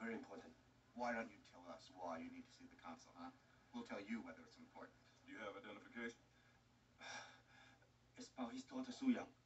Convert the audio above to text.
very important. Why don't you tell us why you need to see the consul, huh? We'll tell you whether it's important. Do you have identification? It's about his daughter, Su Yang.